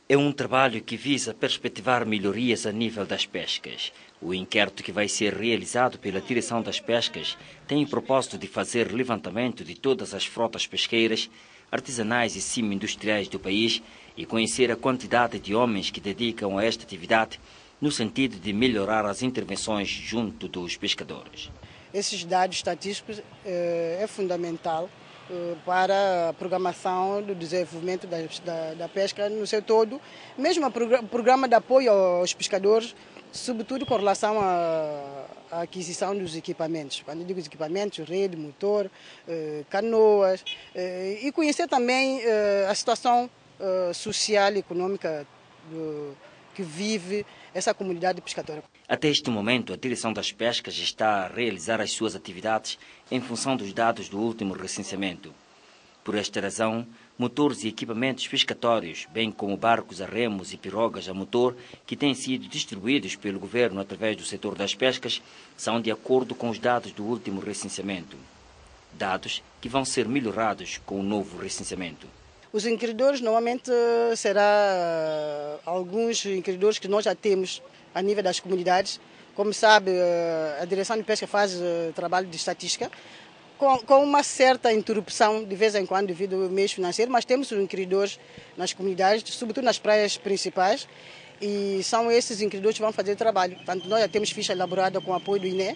É um trabalho que visa perspectivar melhorias a nível das pescas. O inquérito que vai ser realizado pela Direção das Pescas tem o propósito de fazer levantamento de todas as frotas pesqueiras, artesanais e semi-industriais do país e conhecer a quantidade de homens que dedicam a esta atividade no sentido de melhorar as intervenções junto dos pescadores. Esses dados estatísticos é fundamental para a programação do desenvolvimento da pesca no seu todo, mesmo o programa de apoio aos pescadores, sobretudo com relação à aquisição dos equipamentos. Quando eu digo equipamentos, rede, motor, canoas, e conhecer também a situação social e econômica que vive essa comunidade pescatória. Até este momento, a Direção das Pescas está a realizar as suas atividades em função dos dados do último recenseamento. Por esta razão, motores e equipamentos pescatórios, bem como barcos a remos e pirogas a motor, que têm sido distribuídos pelo governo através do setor das pescas, são de acordo com os dados do último recenseamento. Dados que vão ser melhorados com o novo recenseamento. Os inquiridores normalmente serão alguns inquiridores que nós já temos a nível das comunidades. Como sabe, a Direção de Pesca faz trabalho de estatística, com uma certa interrupção de vez em quando devido ao mês financeiro, mas temos os inquiridores nas comunidades, sobretudo nas praias principais, e são esses inquiridores que vão fazer o trabalho. Portanto, nós já temos ficha elaborada com o apoio do INE,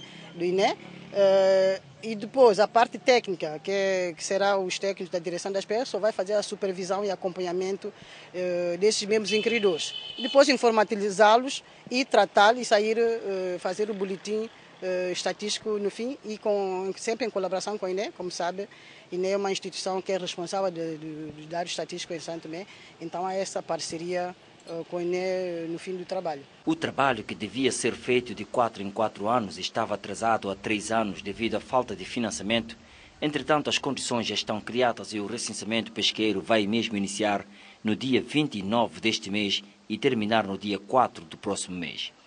e depois a parte técnica, que será os técnicos da Direção das Pescas, só vai fazer a supervisão e acompanhamento desses mesmos inquiridores. Depois informatizá-los e tratá-los e sair, fazer o boletim estatístico no fim e sempre em colaboração com a INE. Como sabe, a INE é uma instituição que é responsável dos dados estatísticos em Santo Tomé, então há essa parceria com a INE no fim do trabalho. O trabalho, que devia ser feito de 4 em 4 anos, estava atrasado há 3 anos devido à falta de financiamento. Entretanto, as condições já estão criadas e o recenseamento pesqueiro vai mesmo iniciar no dia 29 deste mês e terminar no dia 4 do próximo mês.